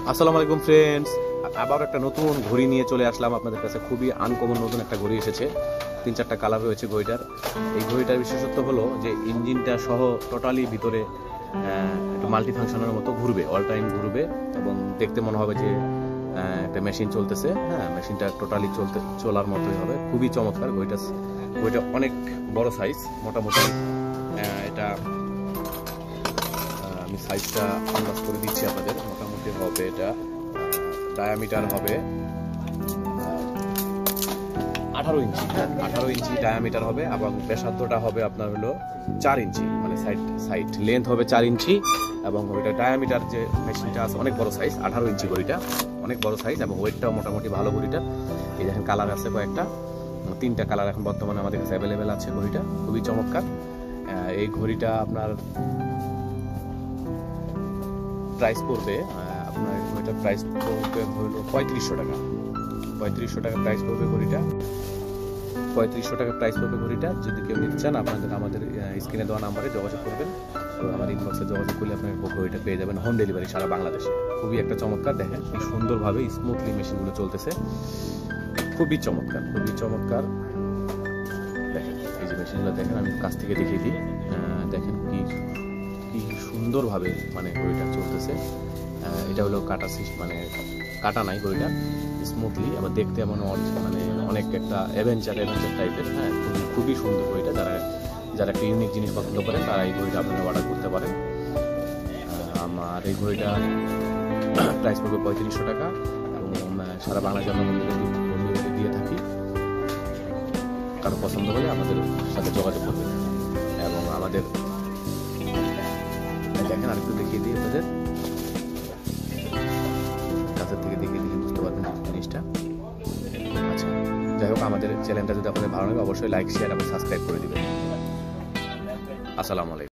আসসালামু আলাইকুম ফ্রেন্ডস, আবার একটা নতুন ঘড়ি নিয়ে চলে আসলাম আপনাদের কাছে। খুবই আনকমন নতুন একটা ঘড়ি এসেছে। 3-4টা কালার রয়েছে ঘড়িটার। এই ঘড়িটার বিশেষত্ব হলো যে ইঞ্জিনটা সহ টোটালি ভিতরে একটু মাল্টি ফাংশনের মতো ঘুরবে, অল টাইম ঘুরবে এবং দেখতে মনে হবে যে একটা মেশিন চলতেছে। হ্যাঁ, মেশিনটা টোটালি চলার মতোই হবে। খুবই চমৎকার ঘড়িটা। অনেক বড় সাইজ, মোটামুটি এটা আমি সাইজটা আন্দাজ করে দিচ্ছি আপনাদের। মোটামুটি হবে এটা ডায়ামিটার হবে 18 ইঞ্চি। 18 ইঞ্চি ডায়ামিটার হবে এবং ব্যাসার্ধটা হবে আপনার হলো 4 ইঞ্চি, মানে সাইড লেন্থ হবে 4 ইঞ্চি এবং ওইটা ডায়ামিটার যে মেশিনটা আছে অনেক বড় সাইজ, 18 ইঞ্চি ঘড়িটা অনেক বড় সাইজ এবং ওয়েটটাও মোটামুটি ভালো ঘড়িটা। এই দেখেন কালার আছে কয়েকটা, 3টা কালার এখন বর্তমানে আমাদের কাছে অ্যাভেলেবেল আছে। ঘড়িটা খুবই চমৎকার। এই ঘড়িটা আপনার প্রাইস পড়বে আপনার ঘড়িটার প্রাইস পড়বে হলো 3500 টাকা। 3500 টাকা প্রাইস পড়বে ঘড়িটা। 3500 টাকা প্রাইস পড়বে ঘড়িটা। যদি কেউ নিতে চান আমাদের স্ক্রিনে দেওয়া নাম্বারে যোগাযোগ করবেন। তো আমার ইনবক্সে যোগাযোগ করলে আপনার ঘড়িটা পেয়ে যাবেন হোম ডেলিভারি সারা বাংলাদেশে। খুবই একটা চমৎকার, দেখেন কি সুন্দরভাবে স্মুথলি মেশিনগুলো চলতেছে। খুবই চমৎকার, খুবই চমৎকার। দেখেন এই যে মেশিনগুলো দেখেন, আমি কাছ থেকে দেখিয়ে দিই। দেখেন কি সুন্দরভাবে মানে ঘড়িটা চলতেছে। এটা হলো কাটা মানে কাটা নাই ঘড়িটা, স্মুথলি। আবার দেখতে এমন মানে অনেক একটা অ্যাডভেঞ্চার টাইপের। হ্যাঁ, খুবই সুন্দর ঘড়িটা। যারা একটা ইউনিক জিনিস পছন্দ করেন তারা এই ঘড়িটা আপনারা অর্ডার করতে পারেন। আমার এই ঘড়িটা প্রাইস পড়বে 3500 টাকা এবং সারা বাংলাদেশে আমরা দিয়ে থাকি। কারো পছন্দ হলে আমাদের সাথে যোগাযোগ করবেন এবং আমাদের দেখেন আরেকটু দেখিয়ে দিই আপনাদের কাছের থেকে দেখিয়ে দিলে বুঝতে পারবেন জিনিসটা। আচ্ছা, যাই হোক, আমাদের চ্যানেলটা যদি আপনাদের ভালো লাগে অবশ্যই লাইক, শেয়ার এবং সাবস্ক্রাইব করে দিবেন। আসসালামু আলাইকুম।